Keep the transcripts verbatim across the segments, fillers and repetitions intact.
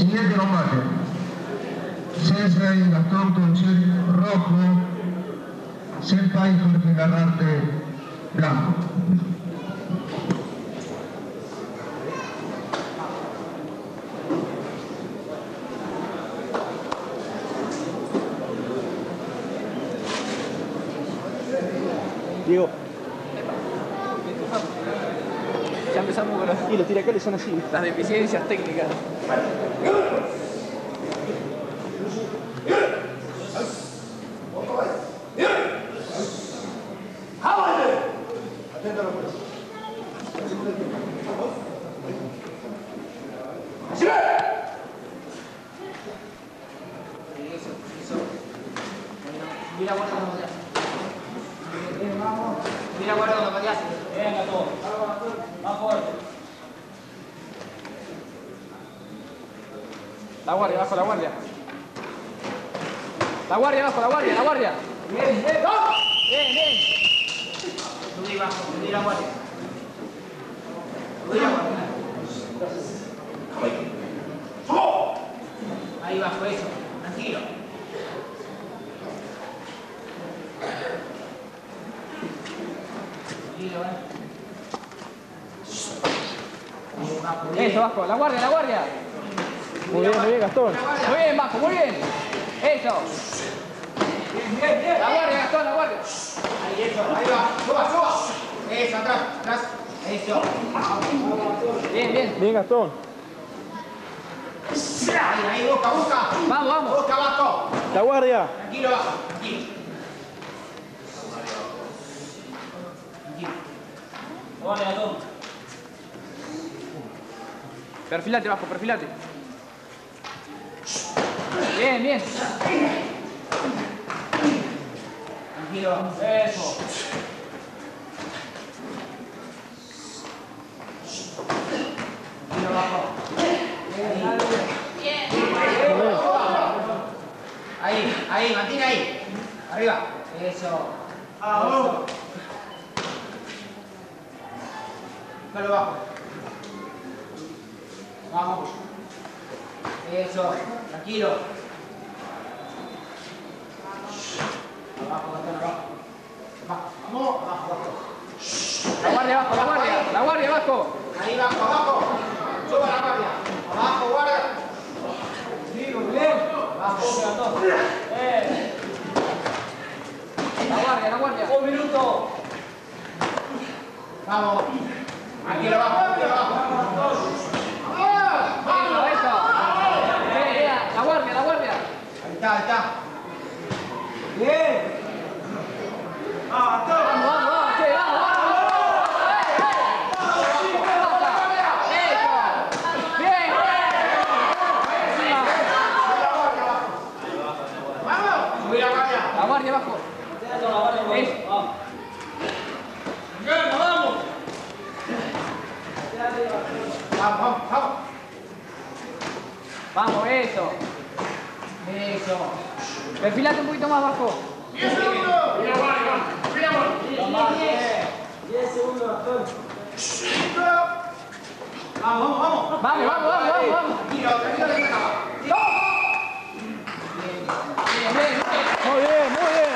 Siguiente combate. Sensei Gastón Conchel rojo, Senpai Jorge Garrarte blanco. Diego. Ya empezamos con los... Y los tiracales son así. Las deficiencias técnicas. Mira, guarda como te hace. Mira, guarda como te hace. Venga, todo. Más fuerte. La guardia, abajo la guardia. La guardia, abajo, la guardia, la guardia. Bien, bien. Bien, bien. Subí bajo, subí la guardia. Subí la guardia. Ahí bajo, eso. Tranquilo. Eso, Vasco, la guardia, la guardia. Muy bien, muy bien, Gastón. Muy bien, Vasco, muy bien. Eso. Bien, bien, bien. La guardia, Gastón, la guardia. Ahí, eso, ahí va. Suba, suba. Eso, atrás, atrás. Eso. Bien, bien. Bien, Gastón. Ahí, ahí, busca, busca. Vamos, vamos. Busca, Vasco. La guardia. Tranquilo, Vasco, tranquilo. Tranquilo. Vale, Gastón. Perfilate, Vasco, perfilate. Bien, bien. Tranquilo, Vasco. Eso. Tranquilo, Vasco. Bien. Ahí, ahí, mantiene ahí. Arriba. Eso. Eso. Déjalo bajo. Vamos. Eso. Tranquilo. Abajo, Gastón, abajo. Vamos, abajo, abajo. La guardia abajo, la guardia. La guardia abajo. Ahí abajo, abajo. Suba la guardia. Abajo, guardia. Sigo, bien. Abajo, Gastón. Eh. La guardia, la guardia. Un minuto. Vamos. Tranquilo abajo, tranquilo abajo. Eso, eso. La guardia, la guardia. Ahí está, ahí está. Bien. Vamos, vamos, vamos, che, vamos, vamos. Eso. Bien. Vamos. Subí la guardia. La guardia abajo. Eso. Vamos. Vamos. Vamos, vamos, vamos. Vamos, eso. Eso. Perfilate un poquito más abajo. diez segundos. Mira, mira, mira. diez segundos, Gastón. Vamos, vamos, vamos. Vamos, vamos, vamos, vamos, vamos. Tranquilo, tranquilo, que se acaba. Bien, bien, bien. Muy bien, muy bien.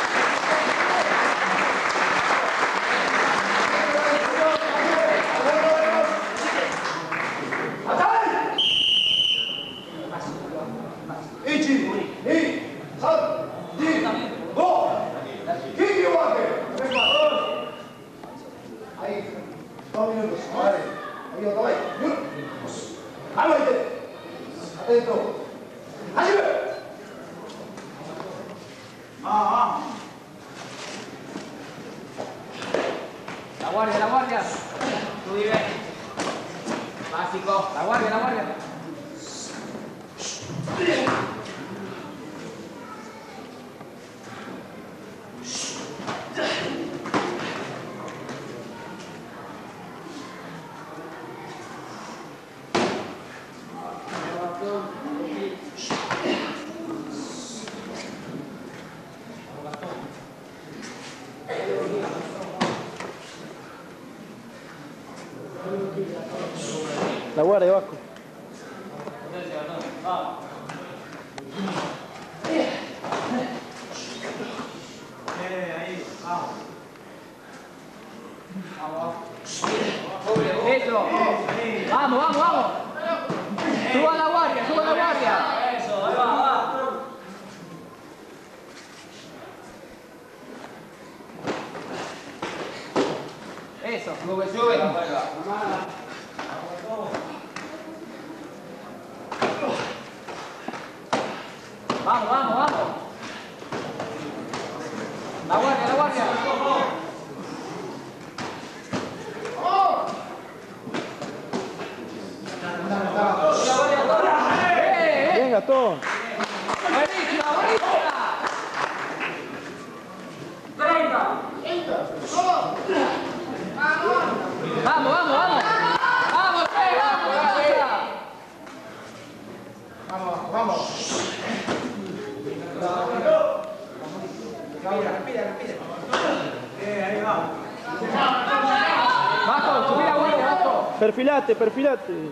La guardia, la guardia. Tú vives. Básico. La guardia, la guardia. La guardia, Vasco. Eso. Vamos, vamos, vamos. Suba la guardia, suba la guardia. Eso, ahí va, va. Eso. Sube, sube. Vamos, vamos, vamos. La guardia, la guardia. Bien, Gastón. Buenísima, buenísima. Vamos, vamos, vamos. Vamos, che, vamos, vamos. Vamos, vamos. Respira, respira, respira. Eh, ahí va. Bajo, subí la guardia, bajo. Perfilate, perfilate.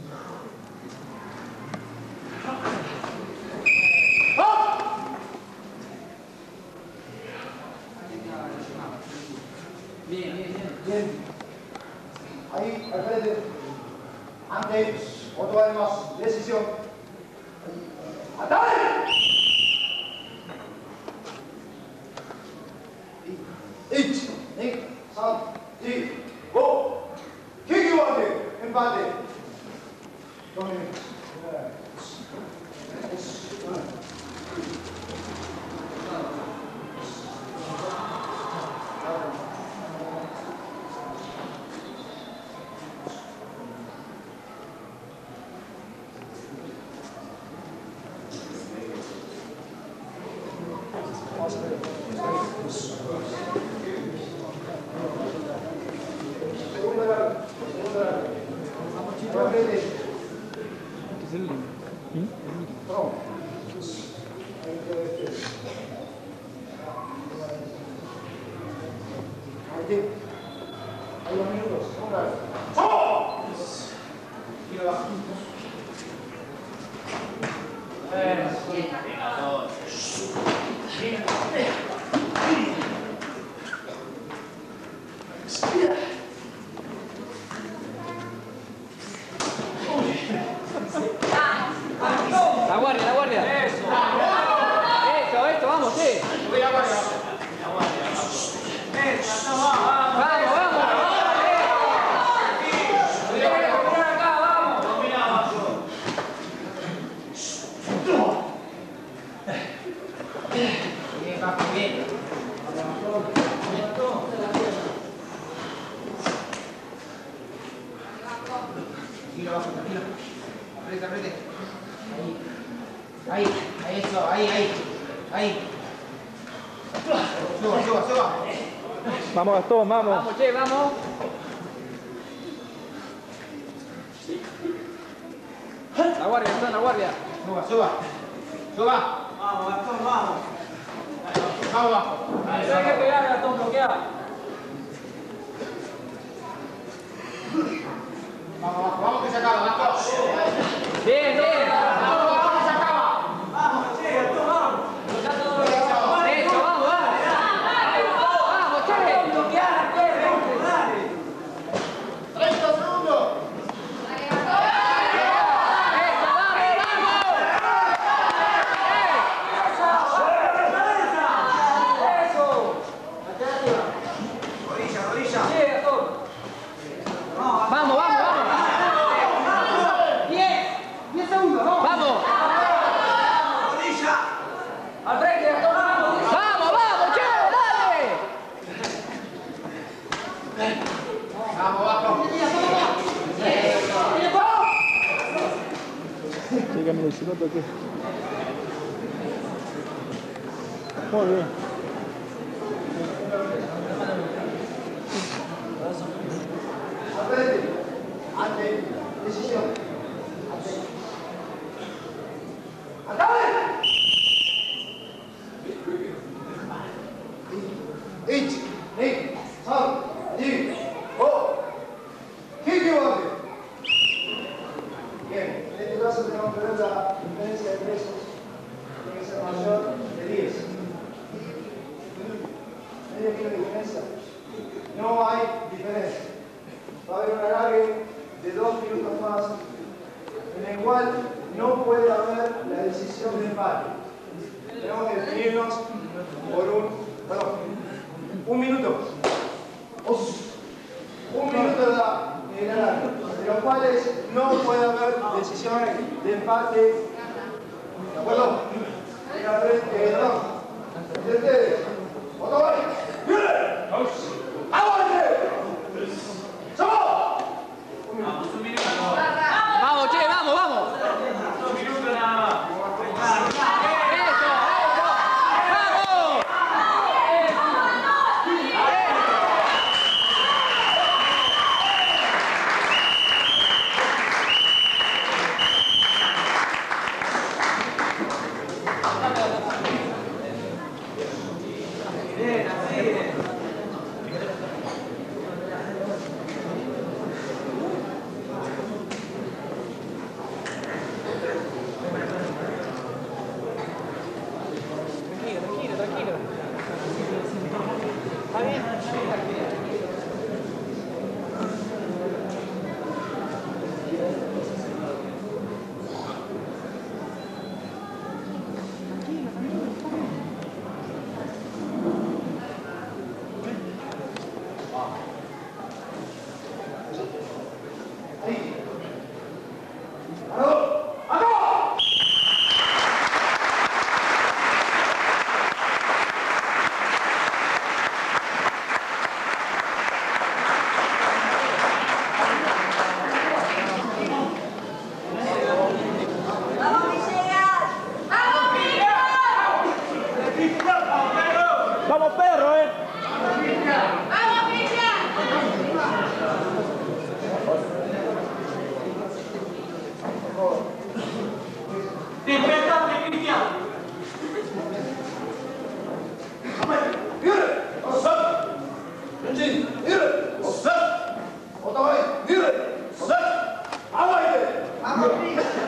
Bien, bien, bien. Bien. Ahí, al frente. Antes, otro vez más. Decisión. ¡Ataque! Ich, Nick, San, Ti, Go. Kick you on it. Empate. Dominic. La guardia, la guardia. Eso. Eso, esto, vamos, sí. Vamos, vamos. Bien, papi, bien. Tiro abajo, tiro. Aprieta, aprieta. Ahí, ahí, eso, ahí, ahí, ahí. Suba, suba, suba. Vamos, Gastón, vamos. Vamos, che, vamos. La guardia, está en la guardia. Suba, suba. Suba. Vamos, Gastón, vamos. Vamos abajo. Hay que pegar, Gastón, bloquear. Vamos abajo, vamos que se acaba, abajo. Bien, bien. Vamos, vamos, se acaba. Vamos, che, Gastón, vamos. Eso, vamos, vamos. Vamos, che. Bloquear, dale. treinta segundos. Vamos, vamos, vamos. diez, diez segundos, vamos. Vamos. Al frente, vamos. Vamos, vamos, che, dale. Vamos, abajo. Síganme el chico toque. Muy bien. Frente. Ante. Decisión. Ante. ¡Ataque! Ich, Nick, San, Ti, Go. Kick you on it. Bien. caso tenemos que ver la diferencia de pesos, tiene que ser mayor de diez. ¿Medio kilo de diferencia? No hay diferencia. Va a haber un alargue de dos minutos más, en el cual no puede haber la decisión de empate. Tenemos que definirnos por un, perdón, un minuto. Un minuto de la de alargue, de los cuales no puede haber decisión de empate. ¿De acuerdo? Mira, frente, no. De ustedes. ¡Otomari! ¡Viene! ¡Aguante! ¡Somos! Vamos, un minuto. Vamos, che, vamos, vamos. Un minuto nada más. Vamos, perro, eh. ¡Vamos, Cristian! ¡Despertate, Cristian! ¡Viene! ¡Osat! ¡Benji! ¡Viene! ¡Osat! ¡Otomari! ¡Viene! ¡Osat! ¡Aguante! ¡Vamos, Cristian!